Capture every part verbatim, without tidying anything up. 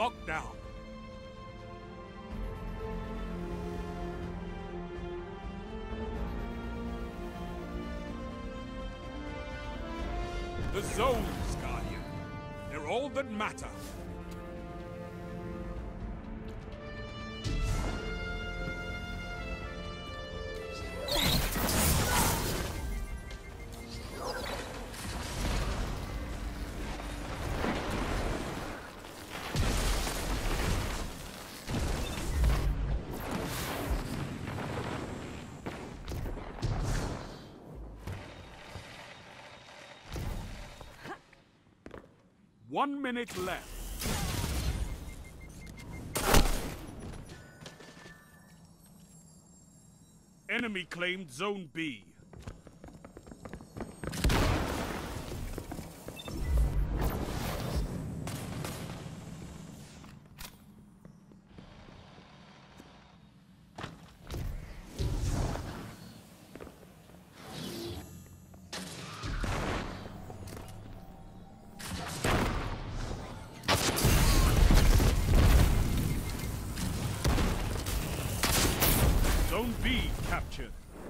lockdown. The zones, Guardian. They're all that matter. One minute left. Enemy claimed Zone B. Zone B captured.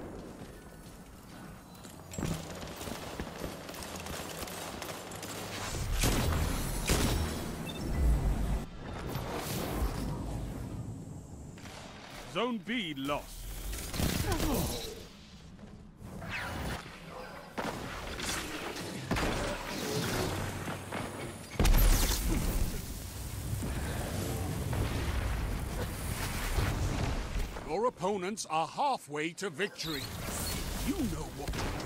Zone B lost. Your opponents are halfway to victory. You know what to do.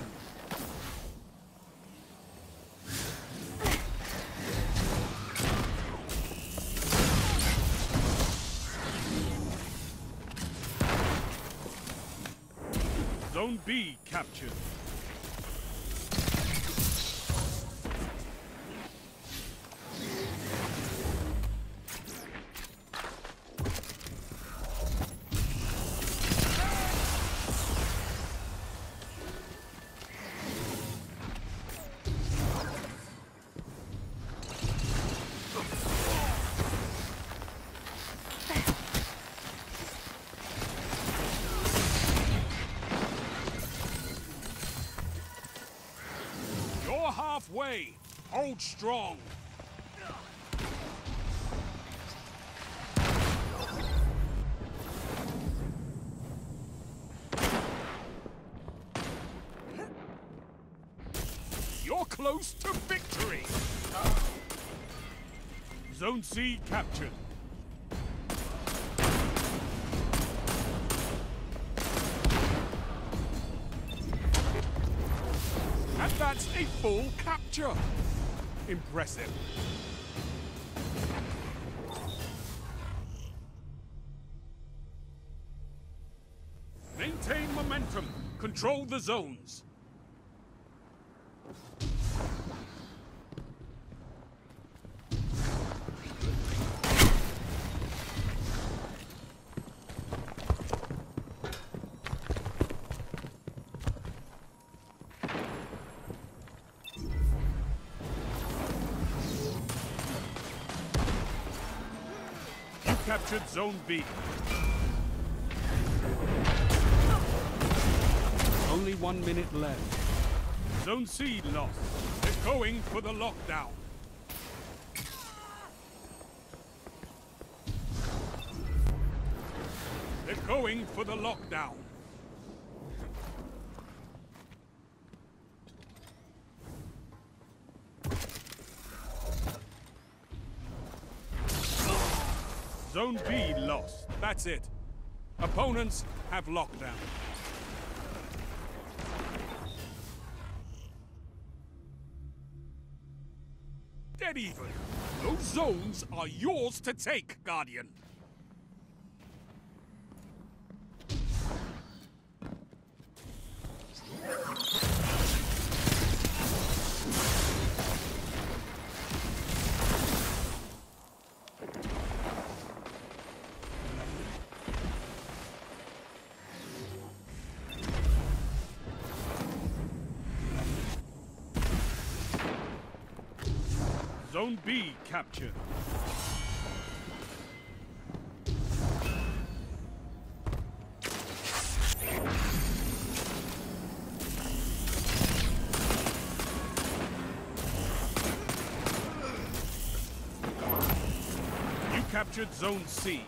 Zone B captured. Halfway. Hold strong. You're close to victory. Zone C captured. And that's a full capture. Impressive. Maintain momentum. Control the zones. Captured Zone B. Only one minute left. Zone C lost. They're going for the lockdown. They're going for the lockdown. Zone B lost. That's it. Opponents have lockdown. Dead even. Those zones are yours to take, Guardian. Zone B captured. captured Zone C.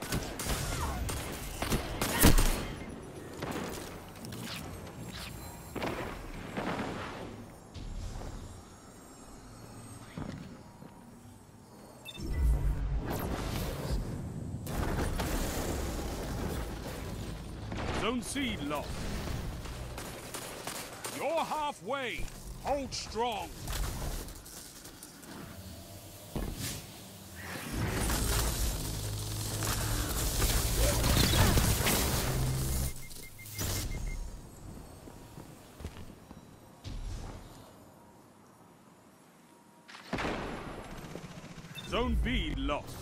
Zone C lost. You're halfway. Hold strong. Zone B lost.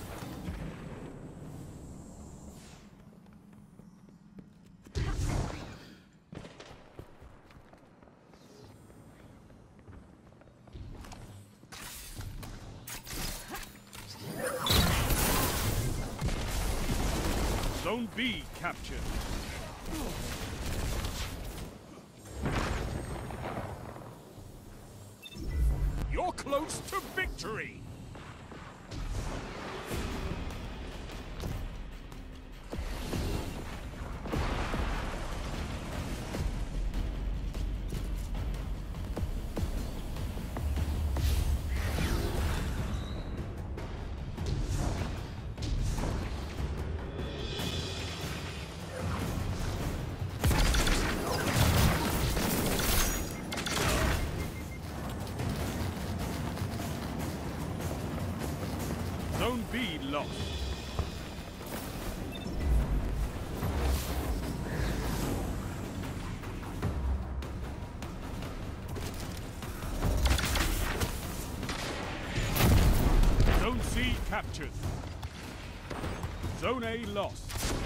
Zone B captured. You're close to victory! Zone B lost. Zone C captured. Zone A lost.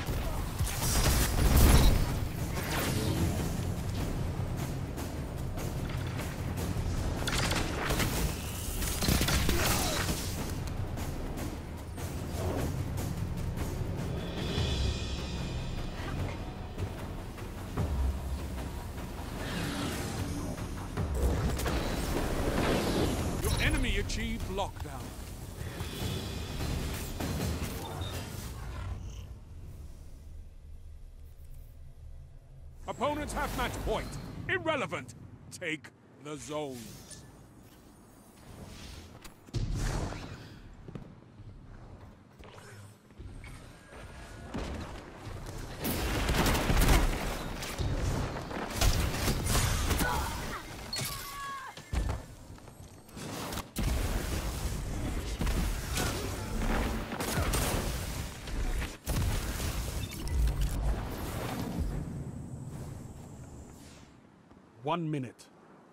Enemy achieved lockdown. Opponents have match point. Irrelevant. Take the zones. One minute.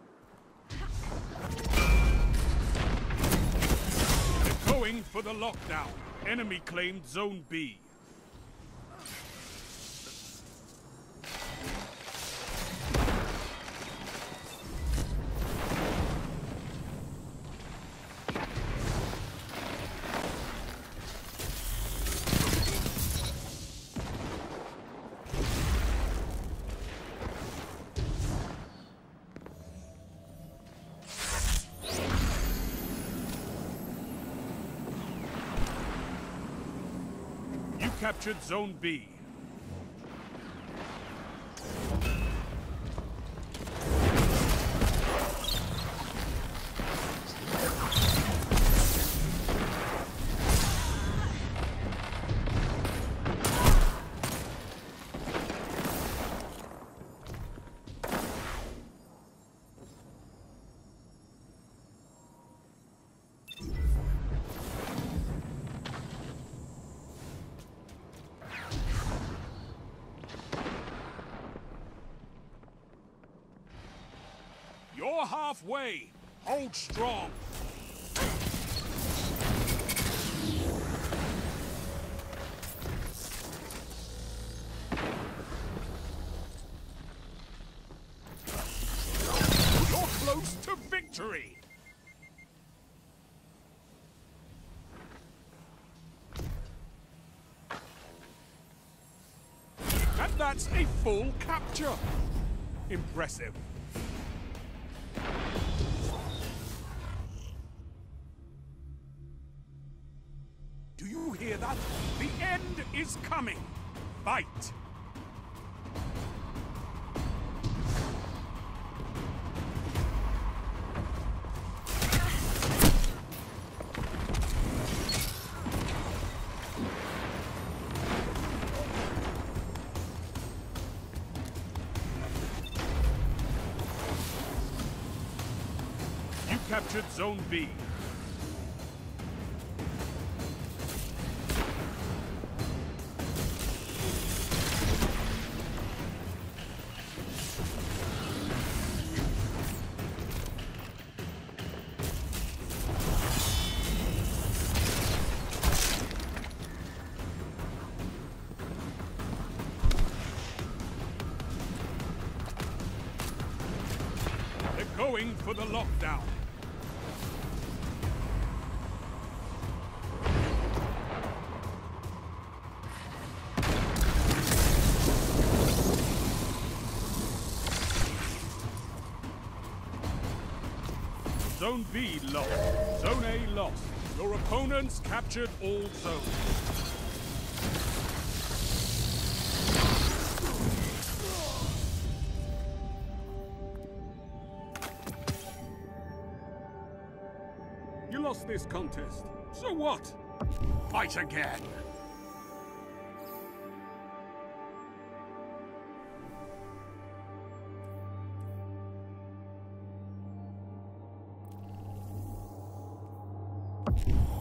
They're going for the lockdown. Enemy claimed Zone B. Captured Zone B. You're halfway. Hold strong. You're close to victory. And that's a full capture. Impressive. Do you hear that? The end is coming. Fight! You captured Zone B. Going for the lockdown. Zone B lost. Zone A lost. Your opponents captured all zones. You lost this contest. So what? Fight again. You